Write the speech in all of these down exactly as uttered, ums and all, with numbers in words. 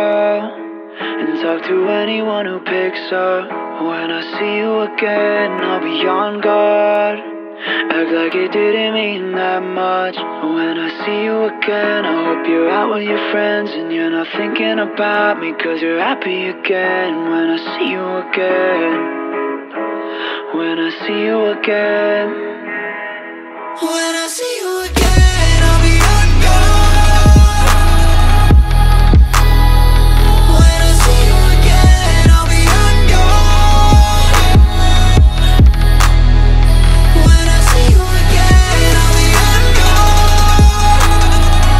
girl and talk to anyone who picks up. When I see you again, I'll be on guard. Act like it didn't mean that much. When I see you again, I hope you're out with your friends and you're not thinking about me, cause you're happy again. When I see you again, when I see you again, when I see you again, I'll be on guard. When I see you again, I'll be on guard. When I see you again, I'll be on guard.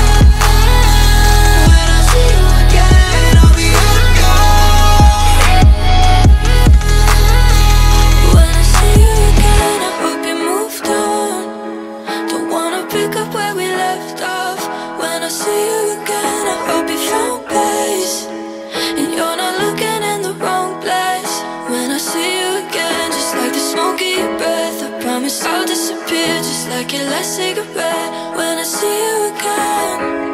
When I see you again, I'll be on guard. When I see you again, I hope you moved on. Don't wanna pick up where we left off. When I see you again, I hope you found peace and you're not looking in the wrong place. When I see you again, just like the smoke in your breath, I promise I'll disappear, just like your last cigarette. When I see you again.